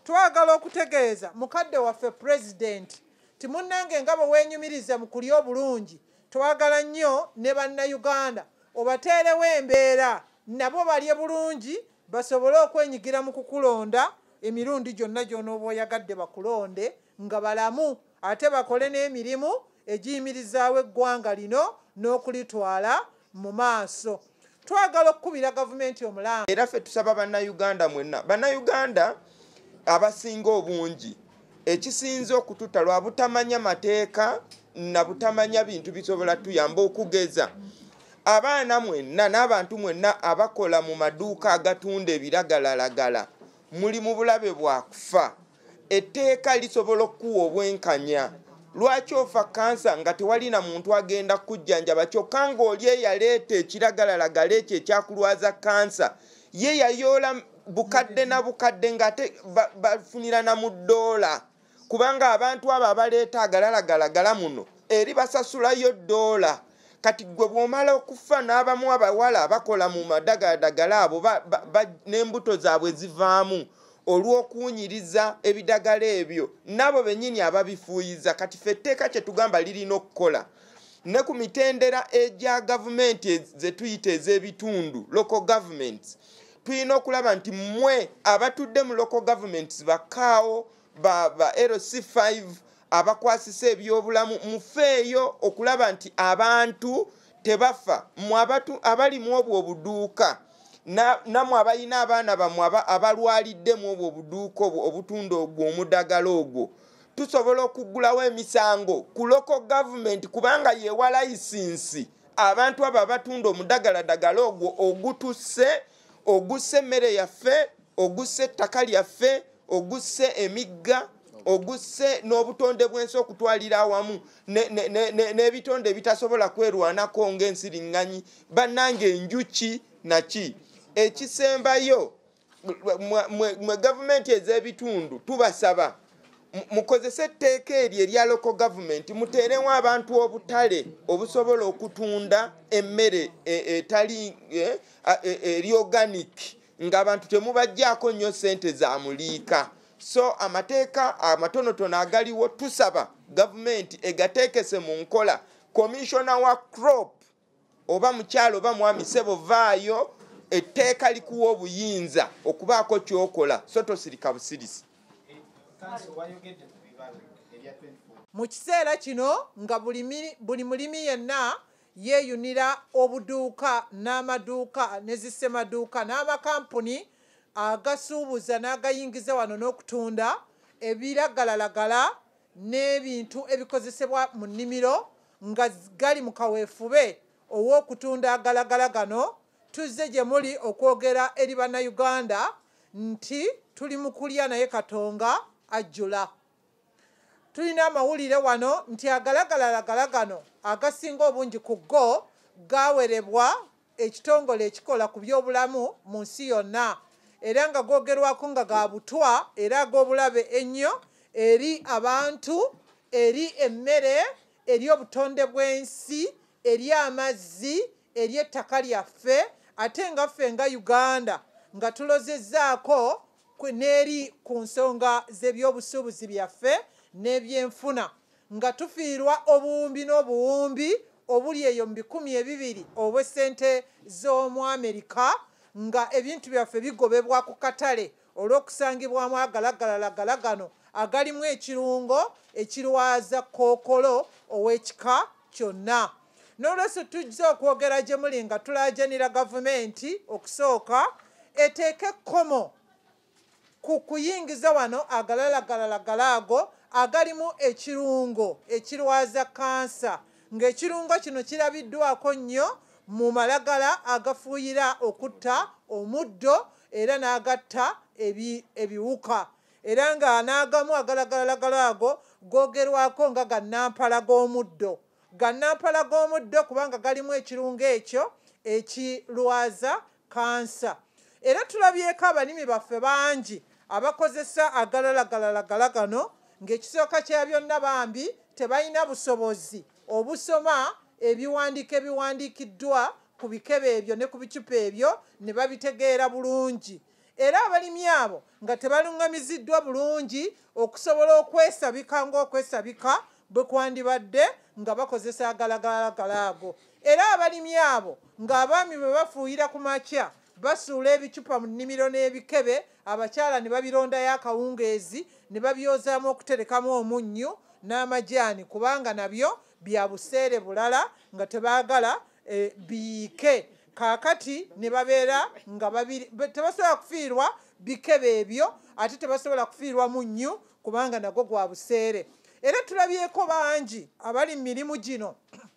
twagala okutegeeza mukadde waffe president timunnange nga bwe weenyumiriza mu kulya obulungi twagala nnyo ne Bannayuganda obateerewo embeera nabo balye bulungi basobole okwenyigira mu kukulonda emirundi gyonna gy'onooba oyagadde bakulonde nga balamu ate bakole n'emirimu egiyimirizaawo eggwanga lino n'okulitwala mu maaso. Twagala okukubira gavumenti omulanga. Era ffe tusaba Bannayuganda mwenna. Bannayuganda abasinga obungi ekisinze okututa lwa butamanya mateeka na butamanya bintu bisobola tuyamba okugeza. Abaana mwenna n'abantu mwenna abakola mu maduuka agatunda ebiragalalagala muli mu bulabe bwa kufa. Etteeka lisobola okuwa obwenkanya. Lwaki ofa kansa nga tewalina muntu agenda kujjanjaba kyokka ng'oli eyaleeta ekiragalalagala ekyo ekyakulwaza kansa ye yayoola bukadde na bukadde ng'ate bafunira na mu ddoola kubanga abantu abo abaleeta agalalagalagala muno eri basasulayo ddoola. Kati gwe bw'omala okufa n'abamu abawala bakola mu madagaladagala abo n'embuto zaabwe zivaamu olw'okuwunyiriza ebidagala ebyo nabo bennyini ababifuuyiza. Kati ffe etteeka kye tugamba lirina okukola ne ku mitendera egya gavumenti ze tuyita ez'ebitundu local governments tulina okulaba nti mmwe abatudde mu local governments bakaawo ba LC5 abakwasisa ebyobulamu mufeeyo okulaba nti abantu tebafa mu abalimu obwo obuduuka namwe abalina abaana bamwe abalwaliddemu obwo obuduuka obutunda ogwo omudagala ogwo tusobola okuggulawo emisango ku local government kubanga yewa layisinsi abantu abo abatunda omudagaladagala ogwo ogusse emmere yaffe ogusse ettaka lyaffe ogusse emigga ogusse n'obutonde bw'ensi okutwalira awamu n'ebitonde ebitasobola kwerwanako ng'ensiriŋŋanyi bannange enjuki naki ekisembayo mwe gavumenti ez'ebitundu tubasaba mukozese etteeka eryo erya local government muteerewo abantu obutale obusobola okutunda emmere etali eri organic ng'abantu temubajjaako nnyo ssente za muliika. So amateeka amatonotono agaliwo tusaba gavumenti egateekese mu nkola. Commissioner wa crop oba mukyalo oba mwami ssebo vaayo etteeka likuwa obuyinza okubaako ky'okola so tosirika busirisi. Mu kiseera kino nga buli mulimi yenna yeeyunira obuduuka n'amaduuka ne zissemaduuka n'amakampuni agasuubuza n'agayingiza wano n'okutunda ebiragalalagala n'ebintu ebikozesebwa mu nnimiro nga gali mu kaweefube ow'okutunda agalagala gano. Tuzze gye muli okwogera eri Bannayuganda nti tuli mu kulya naye Katonga ajjula. Tulina amawulire wano nti agalagalalagala gano agasinga obungi ku go gawerebwa ekitongole ekikola ku byobulamu mu nsi yonna era nga googerwako nga ga butwa era ag'obulabe ennyo eri abantu, eri emmere, eri obutonde bw'ensi, eri amazzi, eri ettaka lyaffe ate nga ffe nga Uganda nga tulozezzaako n'eri ku nsonga z'ebyobusuubuzi byaffe n'ebyenfuna nga tufiirwa obuwumbi n'obuwumbi obuli eyo mu 200 obw'essente z'omu Amerika nga ebintu byaffe bigobebwa ku katale olw'okusangibwamu agalagalalagala gano agalimu ekirungo ekirwaza kookolo ow'ekika kyonna. N'olwekyo tujja okwogera gye muli nga tulaajanira gavumenti okusooka eteeke ekkomo ku kuyingiza wano agalagalalagala ago agalimu ekirungo ekirwaza kansa ng'ekirungo kino kirabiddwako nnyo mu malagala agafuuyira okutta omuddo era n'agatta ebiwuka era nga n'agamu agalagalalagala ago googerwako nga gannampala g'omuddo. Gannampala g'omuddo kubanga galimu ekirungo ekyo ekirwaza kansa. Era tulabyeko abalimi baffe bangi abakozesa agalagalalagala gano ng'ekisooka kya byonna bambi tebalina busobozi obusoma ebiwandiiko ebiwandiikiddwa ku bikebe ebyo ne ku bicupa ebyo ne babitegeera bulungi era abalimi abo nga tebalungamiziddwa bulungi okusobola okwesabika ng'okwesabika bwe kwandibadde nga bakozesa agalagala ago. Era abalimi abo ng'abaami bwe bafuuyira ku makya basuula ebicupa mu nnimiro n'ebikebe, abakyala ne babirondayo akawungeezi ne babyozaamu okuterekamu omunnyu n'amajaani, kubanga nabyo bya buseere bulala nga tebaagala biyiike. Kaakati ne babeera nga tebasobola kufiirwa bikebe ebyo, ate tebasobola kufiirwa munnyu kubanga nagwo gwa buseere. Era tulabyeko bangi abali mu mirimu gino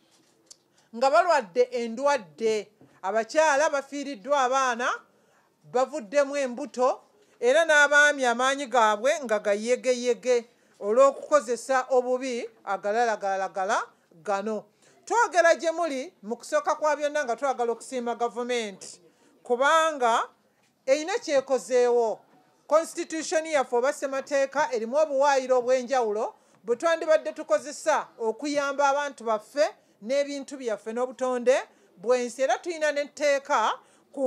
nga balwadde endwadde. Abakyala bafiiriddwa abaana bavuddemu embuto, era n'abaami amaanyi gaabwe nga gayegeyege olw'okukozesa obubi agalalagala gano. Twogera gye muli mu kusooka kwa byonna nga twagala okusiima gavumenti kubanga erina kyekozeewo. Constitution yaffe oba ssemateeka erimu obuwaayiro obw'enjawulo bwe twandibadde tukozesa okuyamba abantu baffe n'ebintu byaffe n'obutonde bw'ensi. Era tulina n'etteeka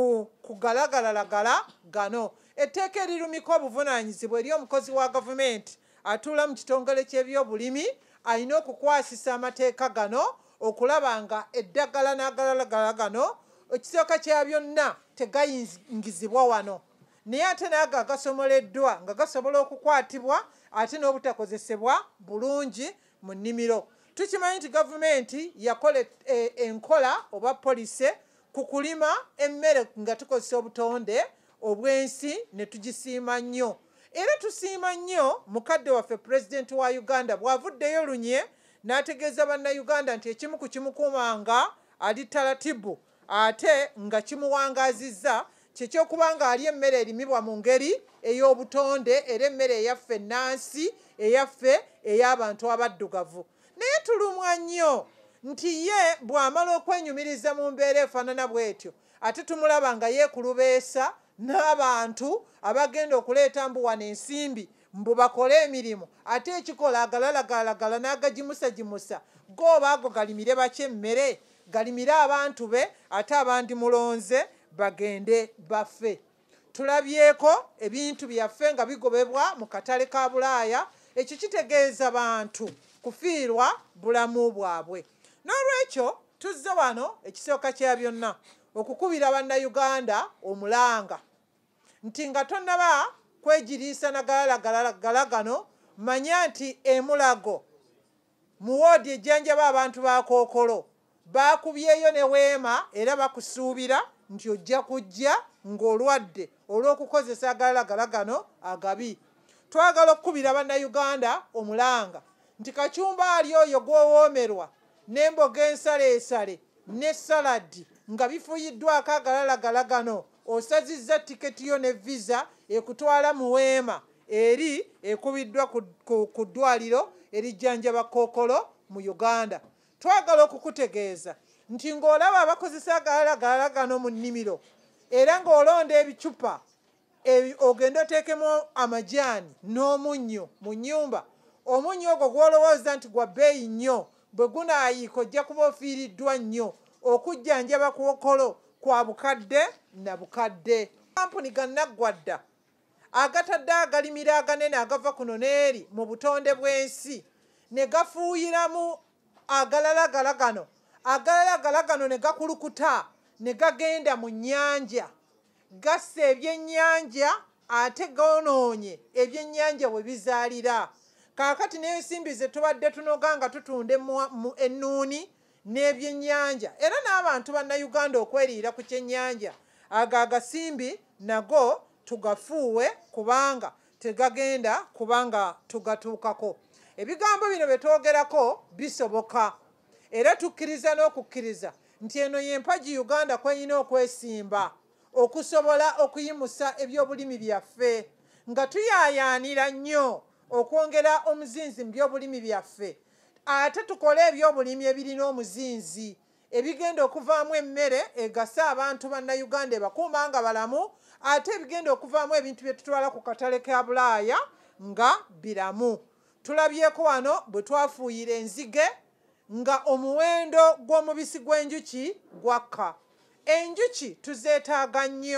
ku galagalalagala gano. Etteeka erirumika obuvunaanyizibwa eri omukozi wa gavumenti atuula mu kitongole ky'ebyobulimi alina okukwasisa amateeka gano okulaba nga eddagala n'agalagala gano ekisooka kya byonna tegayingizibwa wano, naye ate n'ago agasomoleddwa nga gasobola okukwatibwa ate n'obutakozesebwa bulungi mu nnimiro. Tukimanyi nti gavumenti yakola enkola oba polisi ku kulima emmere nga tukozesa obutonde obw'ensi ne tugisiima nnyo. Era tusiima nnyo mukadde waffe pulezidenti wa Uganda bw'avuddeyo lunye n'ategeeza bannayuganda nti ekimu ku kimukuumanga ali talatibu ate nga kimuwangaazizza kyekyokuba nga ali emmere erimibwa mu ngeri ey'obutonde era emmere eyaffe ennansi eyaffe ey'abantu abaddugavu. Naye tulumwa nnyo nti ye bw'amala okwenyumiriza mu mbeera efaanana bw'etyo ate tumulaba nga yeekulubeesa n'abantu abagenda okuleeta mbu wano ensimbi mbu bakole emirimu ate ekikola agalalagala n'agagimusagimusa gooba ago galimire baki emmere, galimire abantu be ate abandimulonze bagende baffe. Tulabyeko ebintu byaffe nga bigobebwa mu katale ka Bulaaya. Ekyo kitegeeza bantu kufiirwa bulamu bwabwe. N'olwekyo tuzze wano ekisooka kya byonna okukubira bannayuganda omulanga nti nga tonnaba kwegiriisa nagalagala gano manya nti emulago mu woodi ejjanjaba abantu ba Kookolo baakubyeyo ne weema era bakusuubira nti ojja kujja ng'olwadde olw'okukozesa agalagala gano agabi. Twagala okukubira bannayuganda omulanga nti kacumba ali oyo gw'owoomerwa n'emboga ensaleesale ne saladi nga bifuyiddwako agalagala gano osazizza tiketi yo ne visa ekutwala mu weema eri ekubiddwa ku ddwaliro erijjanjaba Kookolo mu Uganda. Twagala okukutegeeza nti ng'olaba abakozesa agalagala gano mu nnimiro era ng'olonda ebicupa ogenda oteekemu amajaani n'omunnyo mu nnyumba, omunnyo ogwo gw'olowooza nti gwa bbeeyi nnyo bwe gunaayiika ojja kuba ofiiriddwa nnyo. Okujjanjaba Kookolo kwa bukadde na bukadde. Kampuni gannaggwadda agatadde agalimira aganene agava kuno n'eri mu butonde bw'ensi ne gafuuyiramu agalalagala gano ne gakulukuta ne gagenda mu nnyanja gassa ebyennyanja ate goonoonye ebyennyanja bwe bizaalira. Kaakati n'ensimbi ze tubadde tunoga nga tutunda ennuuni n'ebyennyanja era n'abantu bannayuganda okweriira ku kyennyanja ago agasimbi nago tugafuuwe kubanga tegagenda kubanga tugatuukako. Ebigambo bino bye twogerako bisoboka era tukkiriza n'okukkiriza nti eno y'empagi Uganda kweyina okwesimba okusobola okuyimusa ebyobulimi byaffe nga tuyaayaanira nnyo okwongera omuzinzi mu byobulimi byaffe ate tukole ebyobulimi ebirina omuzinzi ebigenda okuvaamu emmere egasa abantu bannayuganda ebakuuma nga balamu ate ebigenda okuvaamu ebintu bye tutwala ku katale ka Bulaaya nga biramu. Tulabyeko wano bwe twafuuyira enzige nga omuwendo gw'omubisi gw'enjuki gwakka. Enjuki tuzeetaaga nnyo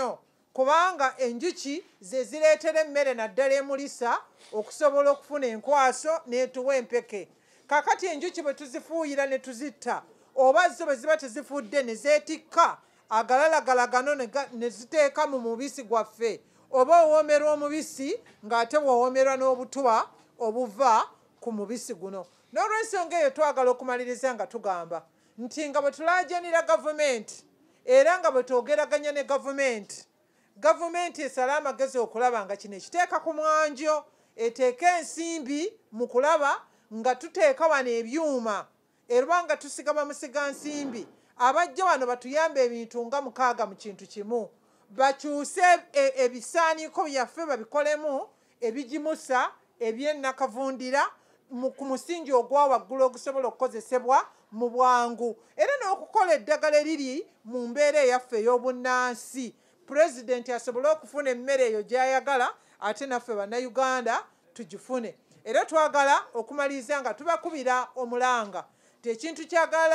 kubanga enjuki ze zireetera emmere naddala emulisa okusobola okufuna enkwaso n'etuwa empeke. Kakati enjuki bwe tuzifuuyira ne tuzitta oba zo bwe ziba tezifudde ne zeetikka agalalagala gano ne ziteeka mu mubisi gwaffe, oba owoomerwa omubisi ng'ate bw'owoomerwa n'obutwa obuva ku mubisi guno. N'olw'ensonga eyo twagala okumaliriza nga tugamba nti nga bwe tulaajanira gavumenti era nga bwe twogeraganya ne gavumenti esale amagezi okulaba nga kino ekiteeka ku mwanjo, eteeka ensimbi mu kulaba nga tuteeka wano ebyuma era nga tusiga bamusiga nsimbi abajja wano batuyambe ebintu nga 6 mu kintu kimu, bakyuse ebisaaniiko byaffe babikolemu ebigimusa eby'ennakavundira ku musingi ogwa waggulu ogusobola okukozesebwa mu bwangu, era n'okukola eddagala eriri mu mbeera eyaffe ey'obunnansi, pulezidenti asobole okufuna emmere eyo gy'ayagala ate naffe bannayuganda tugifune. Era twagala okumaliriza nga tubakubira omulanga nti ekintu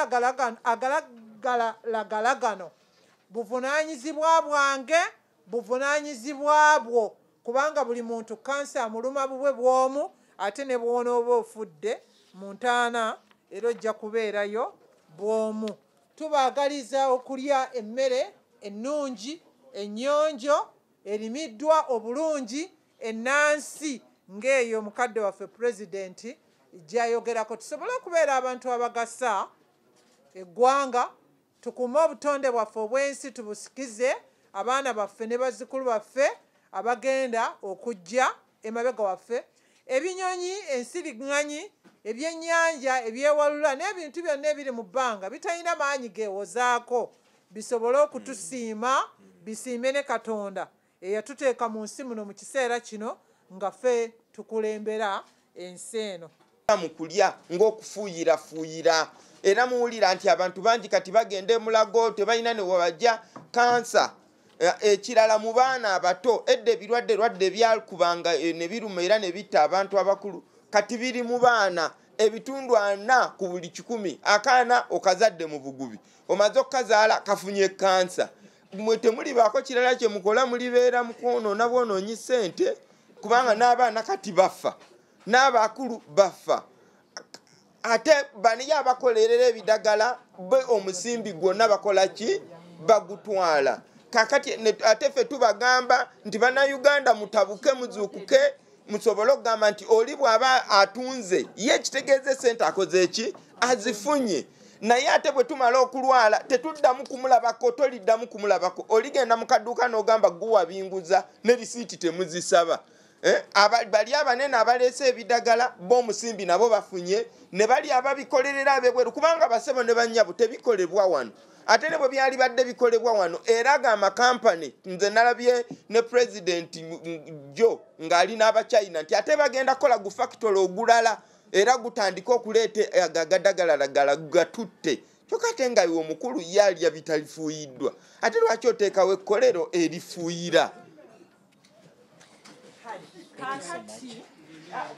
ky'agalagala buvunaanyizibwa bwange, buvunaanyizibwa bwo, kubanga buli muntu kansa amuluma bubwe bw'omu, ate ne bw'onooba ofudde mu ntaana era ojja kubeerayo bw'omu. Tubaagaliza okulya emmere ennungi, ennyonjo, erimiddwa obulungi, ennansi ng'eyo mukadde waffe pulezidenti gy'ayogerako, tusobole okubeera abantu abagasa eggwanga, tukume obutonde bwaffe obw'ensi tubusikize abaana baffe ne bazzukulu baffe abagenda okujja emabega waffe. Ebinyonyi, ensiriŋŋanyi, ebyennyanja, ebyewalula n'ebintu byonna ebiri mu bbanga bitalina maanyi geewozaako bisobole okutusiima, bisiime ne Katonda eyatuteeka mu nsi muno mu kiseera kino nga ffe tukulembera ensi eno. Mu kulya ng'okufuuyirafuuyira era muwulira nti abantu bangi kati bagenda emulago tebalina ne webajja kansa. Ekirala mu baana abato edda ebirwadde byakubanga ne biruma era ne bitta abantu abakulu, kati biri mu baana ebitundu 4 ku buli 100. Akaana okazadde mu bugubi, omaze okukazaala kafunye kansa. Mwe temulibaako kirala kye mukola, mulibeera mu kwonoona bwonoonyi ssente, kubanga n'abaana kati bafa n'abakulu bafa. Ate baniyo abakolerera ebidagala be omusimbi gwonna bakola ki? Bagutwala. Kakati ate ffe tubagamba nti bannayuganda mutabuke muzuukuke musobole okugamba nti oli bw'aba atunze ye ekitegeeza essente akoze eki? Azifunye. Naye ate bwe tumala okulwala tetuddamu kumulabako, toliddamu kumulabako. Oligenda mu kadduuka n'ogamba guwa binguza ne lisiiti temuzisaba. Bali abanene abaleese ebidagala b'omusimbi nabo bafunye, ne bali ababikolerera abebweru, kubanga basebo ne bannyabo tebikolebwa wano. Ate ne bwe byali badde bikolebwa wano era amakampani, nze nalabye ne pulezidenti jo ng'ali n'abachina nti ate bagenda kola gu factory ogulala era gutandika okuleeta agadagala gatutte. Kyokka ate nga iwe omukulu yalya bitalifuuyiddwa, ate lwaki oteekawo ekkolero erifuuyira?